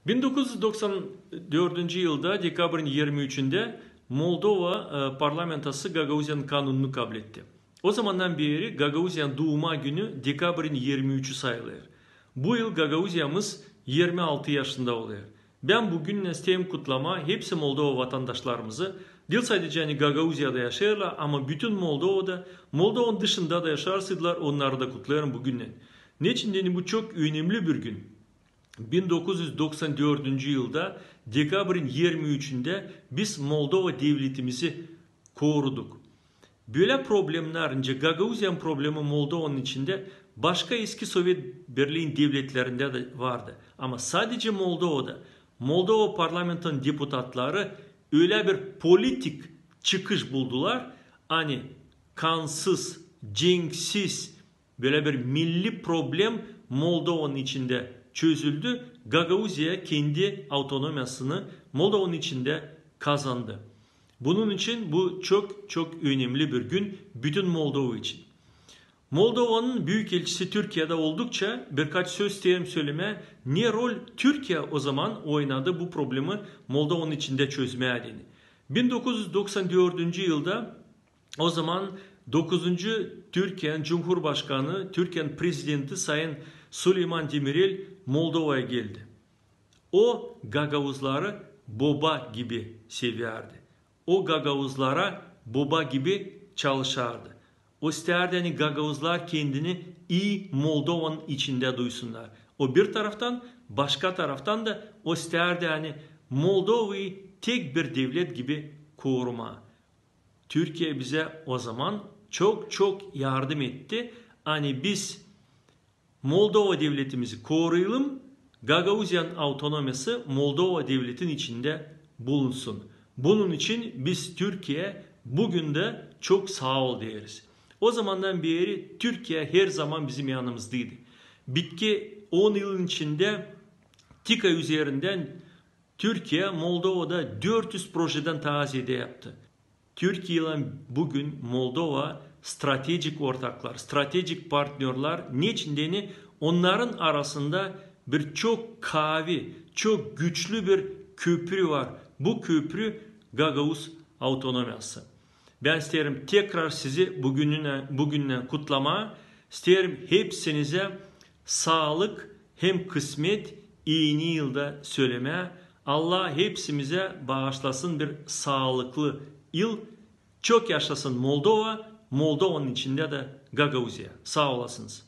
1994 yılda dekabrın 23'ünde Moldova parlamentosu Gagauzyan kanununu kabul etti. O zamandan beri Gagauzyan doğuma günü dekabrın 23'ü sayılır. Bu yıl Gagauzya'mız 26 yaşında oluyor. Ben bugün isteyim kutlama hepsi Moldova vatandaşlarımızı. Değil sadece hani Gagauzya'da yaşarlar ama bütün Moldova'da, Moldova'nın dışında da yaşarsıdlar, onları da kutlarım bugünden. Ne için bu çok önemli bir gün. 1994 yılda dekabrın 23'ünde biz Moldova devletimizi koruduk. Böyle problemlerince Gagauzyan problemi Moldova'nın içinde başka eski Sovyet Birliği devletlerinde de vardı. Ama sadece Moldova'da Moldova parlamentonun deputatları öyle bir politik çıkış buldular. Hani kansız, cenksiz böyle bir milli problem Moldova'nın içinde çözüldü. Gagauzya kendi autonomyasını Moldova'nın içinde kazandı. Bunun için bu çok önemli bir gün bütün Moldova için. Moldova'nın büyükelçisi Türkiye'de oldukça birkaç söz söyleme. Ne rol Türkiye o zaman oynadı bu problemi Moldova'nın içinde çözmeye adını. 1994 yılda o zaman 9. Türkiye'nin Cumhurbaşkanı, Türkiye'nin Prezidenti Sayın Süleyman Demirel Moldova'ya geldi. O Gagauzları baba gibi severdi. O Gagauzlara baba gibi çalışardı. O isterdi hani Gagauzlar kendini iyi Moldova'nın içinde duysunlar. O bir taraftan, başka taraftan da o isterdi hani Moldova'yı tek bir devlet gibi koruma. Türkiye bize o zaman çok yardım etti. Hani biz Moldova devletimizi koruyalım, Gagauzyan autonomyası Moldova devletin içinde bulunsun. Bunun için biz Türkiye bugün de çok sağ ol deriz. O zamandan beri Türkiye her zaman bizim yanımızdaydı. Bitki 10 yılın içinde TİKA üzerinden Türkiye Moldova'da 400 projeden taziyede yaptı. Türkiye ile bugün Moldova stratejik ortaklar, stratejik partnerler. Niçin? Onların arasında bir çok güçlü bir köprü var. Bu köprü Gagauz autonomyası. Ben isterim tekrar sizi bugünden kutlama. İsterim hepsinize sağlık hem kısmet yeni yılda söyleme. Allah hepsimize bağışlasın bir sağlıklı yıl. Çok yaşasın Moldova, Moldova'nın içinde de Gagauzya. Sağ olasınız.